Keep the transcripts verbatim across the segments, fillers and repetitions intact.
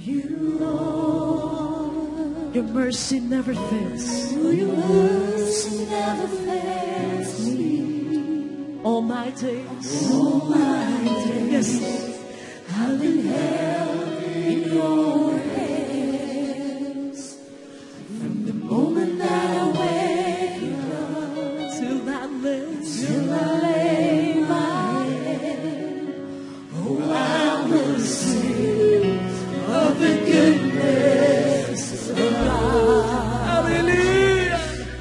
you, Lord. Your mercy never fails. Your mercy never fails me. All my days, all my days, yes, I've been held in your hands. From the moment that I wake up till I live, till I lay my head, oh, I will sing of the goodness of God. hallelujah.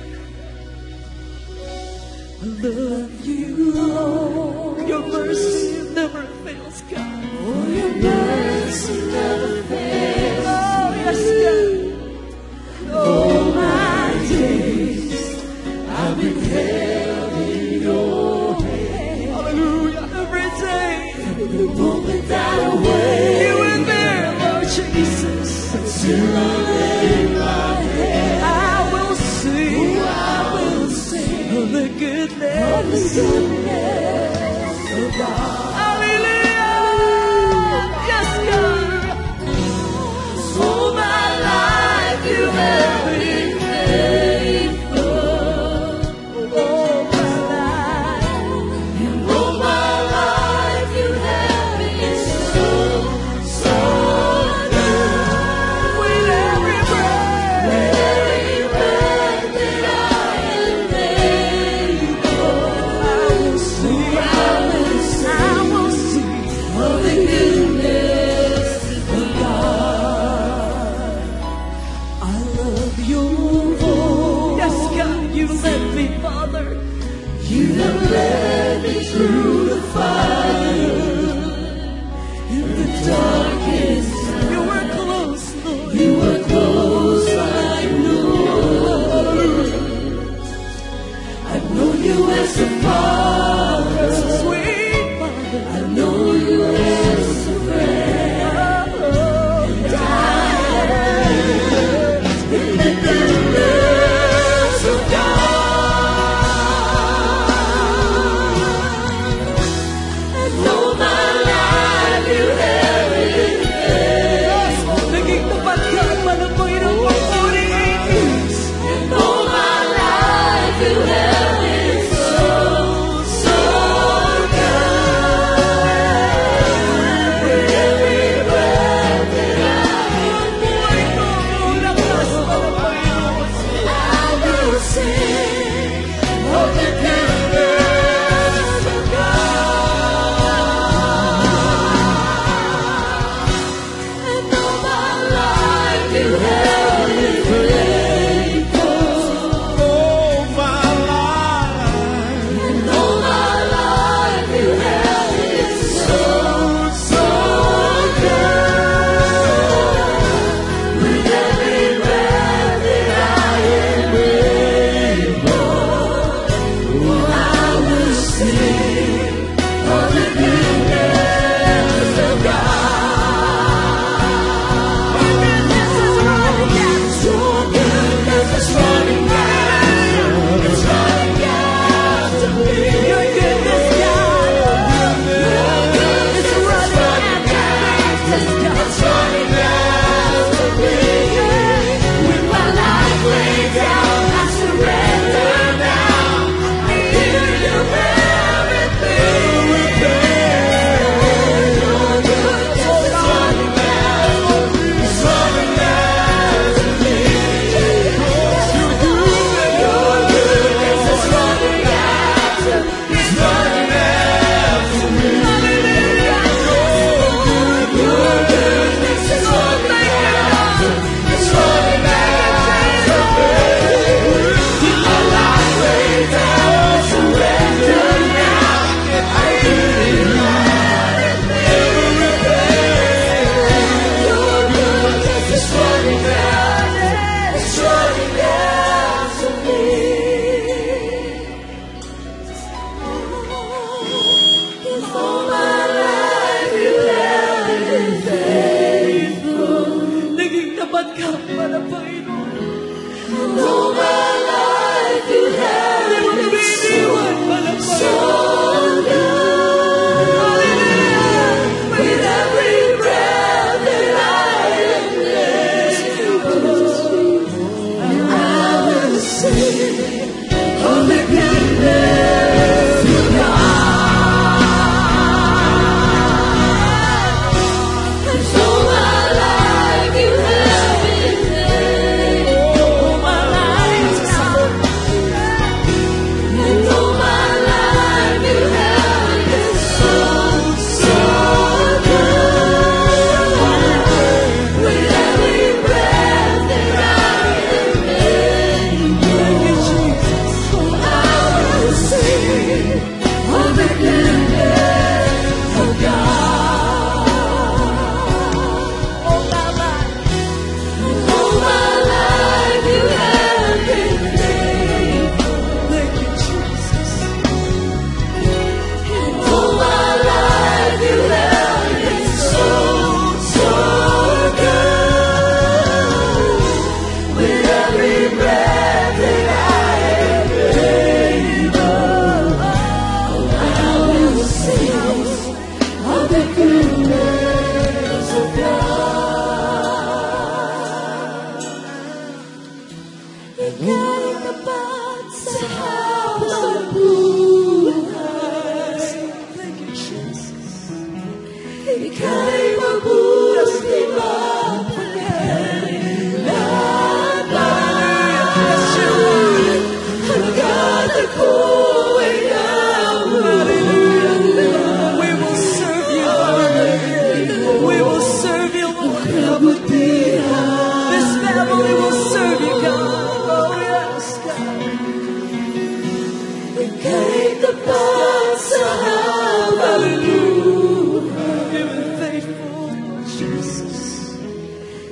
I love you, Lord. Your mercy never fails, God. Oh, your mercy never fails. Oh, yes, God. All my days I've been held in your hand. Hallelujah. Every day, The moment that I wake, you were there, Lord Jesus. until I lay my head, I will sing oh, I will sing of the of goodness. the goodness of God. Hallelujah. Yes, God. All my life you have been faithful. All my life, And all my life you have been so, so good. with every breath, Every breath that I am able, I will sing. I will sing I will sing. of the goodness of God. I love your voice. Yes, God, you led me, Father. You have led me through the fire, in the darkest night. You were close, Lord. You were close like no other. I've known you as a father. Sweet Father. I know you as a friend. Oh, And I have in the goodness of God. And all my life you have been faithful. naging tapat ka at malaboy ng forty-eight years. And all my life you have been so, so good. With every breath that I am able, I will sing of the goodness of God. And all my life you have been faithful. All my life, And all my life you have been so, so good. With every breath that I am able, oh, I will sing of the goodness of God. Your goodness is running after, your goodness is running after, it's running after me. Your goodness, God, your goodness is running after me. It's running after me. With my life laid down, I surrender now. I give you everything. Your goodness is running after me. It's running after me. Your goodness is running after me. It's running after me. Your goodness is running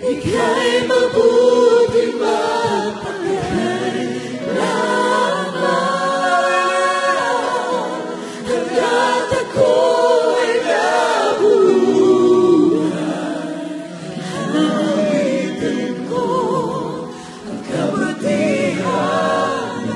Ika'y mabuti mapakailanman. Hanggat ako'y nabuhay, awitin ko ang kabutihan ng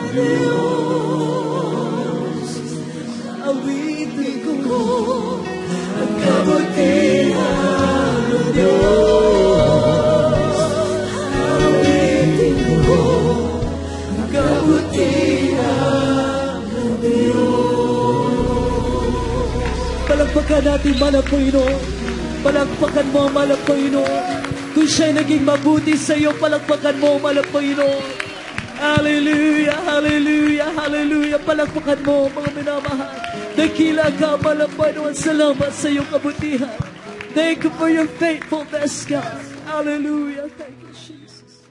Diyos. Awitin ko ang kabutihan ng Diyos. Awitin ko ang kabutihan ng Diyos. Palagpakan natin, mahal na Panginoon. Palagpakan mo, mahal na Panginoon. Kung siya'y naging mabuti sa iyo, palagpakan mo, mahal na Panginoon. Hallelujah, hallelujah, hallelujah. Palagpakan mo, mga minamahal. Dakila ka, mahal na Panginoon. Salamat sa iyong kabutihan. Thank you for your faithfulness, God. Hallelujah. Thank you, Jesus.